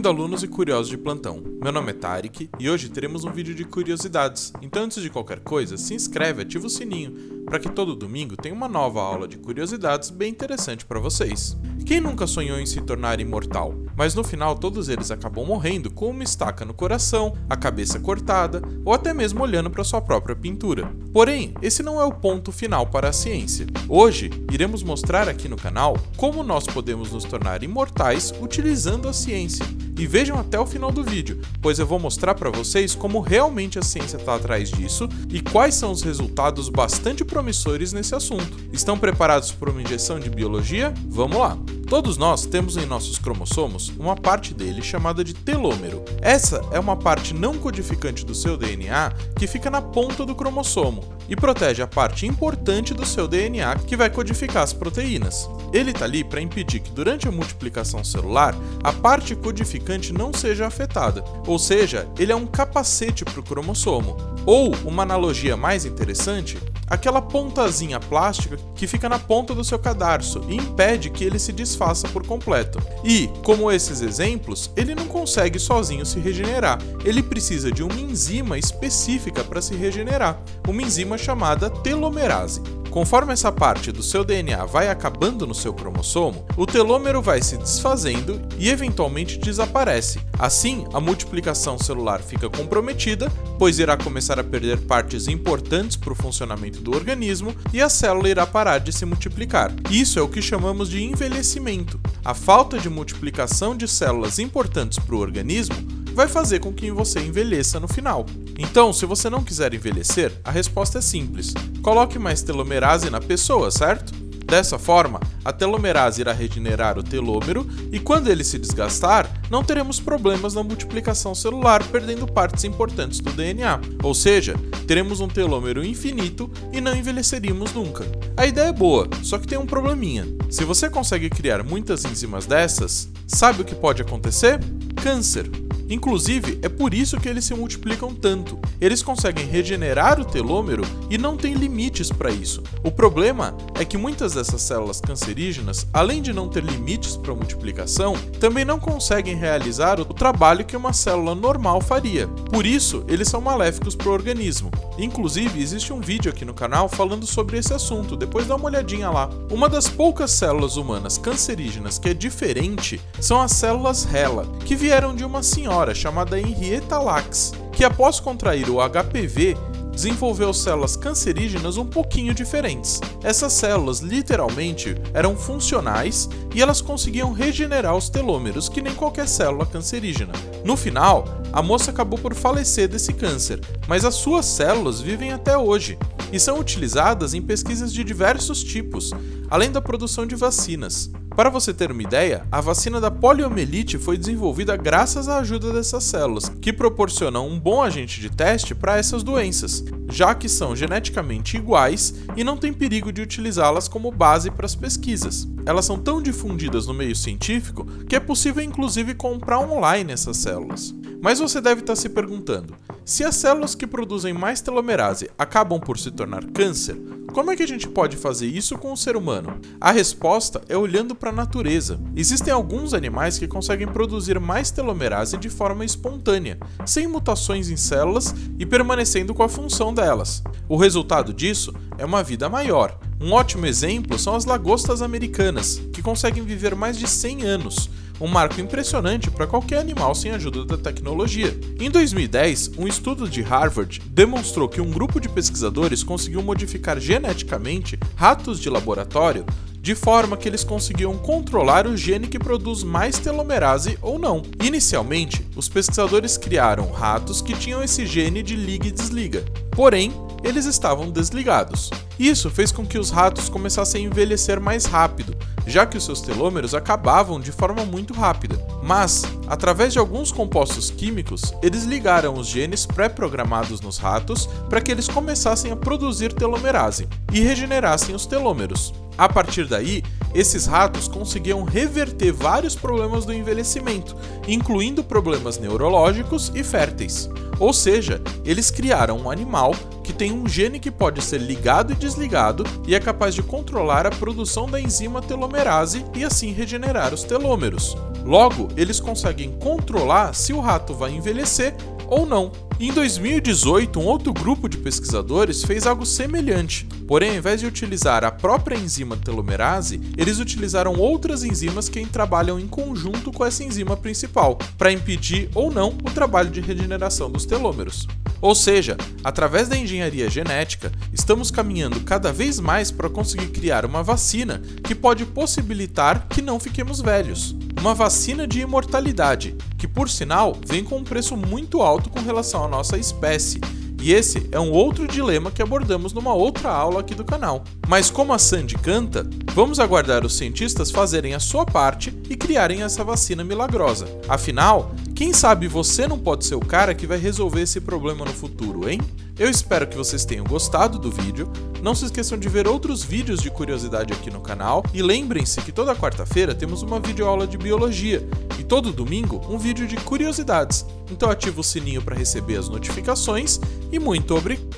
Bem-vindo, alunos e curiosos de plantão. Meu nome é Tarek e hoje teremos um vídeo de curiosidades. Então, antes de qualquer coisa, se inscreve e ativa o sininho para que todo domingo tenha uma nova aula de curiosidades bem interessante para vocês. Quem nunca sonhou em se tornar imortal? Mas no final todos eles acabam morrendo com uma estaca no coração, a cabeça cortada ou até mesmo olhando para sua própria pintura. Porém, esse não é o ponto final para a ciência. Hoje, iremos mostrar aqui no canal como nós podemos nos tornar imortais utilizando a ciência. E vejam até o final do vídeo, pois eu vou mostrar para vocês como realmente a ciência está atrás disso e quais são os resultados bastante promissores nesse assunto. Estão preparados para uma injeção de biologia? Vamos lá! Todos nós temos em nossos cromossomos uma parte dele chamada de telômero. Essa é uma parte não codificante do seu DNA que fica na ponta do cromossomo e protege a parte importante do seu DNA que vai codificar as proteínas. Ele está ali para impedir que durante a multiplicação celular a parte codificante não seja afetada, ou seja, ele é um capacete para o cromossomo. Ou, uma analogia mais interessante, aquela pontazinha plástica que fica na ponta do seu cadarço e impede que ele se desfaça por completo. E, como esses exemplos, ele não consegue sozinho se regenerar, ele precisa de uma enzima específica para se regenerar, uma enzima chamada telomerase. Conforme essa parte do seu DNA vai acabando no seu cromossomo, o telômero vai se desfazendo e eventualmente desaparece. Assim, a multiplicação celular fica comprometida, pois irá começar a perder partes importantes para o funcionamento do organismo e a célula irá parar de se multiplicar. Isso é o que chamamos de envelhecimento. A falta de multiplicação de células importantes para o organismo vai fazer com que você envelheça no final. Então, se você não quiser envelhecer, a resposta é simples. Coloque mais telomerase na pessoa, certo? Dessa forma, a telomerase irá regenerar o telômero e quando ele se desgastar, não teremos problemas na multiplicação celular perdendo partes importantes do DNA. Ou seja, teremos um telômero infinito e não envelheceríamos nunca. A ideia é boa, só que tem um probleminha. Se você consegue criar muitas enzimas dessas, sabe o que pode acontecer? Câncer. Inclusive, é por isso que eles se multiplicam tanto. Eles conseguem regenerar o telômero e não tem limites para isso. O problema é que muitas dessas células cancerígenas, além de não ter limites para multiplicação, também não conseguem realizar o trabalho que uma célula normal faria. Por isso, eles são maléficos para o organismo. Inclusive, existe um vídeo aqui no canal falando sobre esse assunto, depois dá uma olhadinha lá. Uma das poucas células humanas cancerígenas que é diferente são as células HeLa, que vieram de uma senhora chamada Henrietta Lacks, que após contrair o HPV, desenvolveu células cancerígenas um pouquinho diferentes. Essas células literalmente eram funcionais e elas conseguiam regenerar os telômeros que nem qualquer célula cancerígena. No final, a moça acabou por falecer desse câncer, mas as suas células vivem até hoje e são utilizadas em pesquisas de diversos tipos, além da produção de vacinas. Para você ter uma ideia, a vacina da poliomielite foi desenvolvida graças à ajuda dessas células, que proporcionam um bom agente de teste para essas doenças, já que são geneticamente iguais e não tem perigo de utilizá-las como base para as pesquisas. Elas são tão difundidas no meio científico que é possível inclusive comprar online essas células. Mas você deve estar se perguntando, se as células que produzem mais telomerase acabam por se tornar câncer, como é que a gente pode fazer isso com o ser humano? A resposta é olhando para a natureza. Existem alguns animais que conseguem produzir mais telomerase de forma espontânea, sem mutações em células e permanecendo com a função delas. O resultado disso é uma vida maior. Um ótimo exemplo são as lagostas americanas, que conseguem viver mais de 100 anos. Um marco impressionante para qualquer animal sem a ajuda da tecnologia. Em 2010, um estudo de Harvard demonstrou que um grupo de pesquisadores conseguiu modificar geneticamente ratos de laboratório de forma que eles conseguiam controlar o gene que produz mais telomerase ou não. Inicialmente, os pesquisadores criaram ratos que tinham esse gene de liga e desliga, porém, eles estavam desligados. Isso fez com que os ratos começassem a envelhecer mais rápido, já que os seus telômeros acabavam de forma muito rápida. Mas, através de alguns compostos químicos, eles ligaram os genes pré-programados nos ratos para que eles começassem a produzir telomerase e regenerassem os telômeros. A partir daí, esses ratos conseguiam reverter vários problemas do envelhecimento, incluindo problemas neurológicos e férteis. Ou seja, eles criaram um animal que tem um gene que pode ser ligado e desligado e é capaz de controlar a produção da enzima telomerase e assim regenerar os telômeros. Logo, eles conseguem controlar se o rato vai envelhecer ou não. Em 2018, um outro grupo de pesquisadores fez algo semelhante. Porém, ao invés de utilizar a própria enzima telomerase, eles utilizaram outras enzimas que trabalham em conjunto com essa enzima principal, para impedir ou não o trabalho de regeneração dos telômeros. Ou seja, através da engenharia genética, estamos caminhando cada vez mais para conseguir criar uma vacina que pode possibilitar que não fiquemos velhos. Uma vacina de imortalidade, que por sinal vem com um preço muito alto com relação à nossa espécie. E esse é um outro dilema que abordamos numa outra aula aqui do canal. Mas como a Sandy canta, vamos aguardar os cientistas fazerem a sua parte e criarem essa vacina milagrosa. Afinal, quem sabe você não pode ser o cara que vai resolver esse problema no futuro, hein? Eu espero que vocês tenham gostado do vídeo. Não se esqueçam de ver outros vídeos de curiosidade aqui no canal. E lembrem-se que toda quarta-feira temos uma videoaula de biologia. E todo domingo um vídeo de curiosidades. Então ativa o sininho para receber as notificações. E muito obrigado!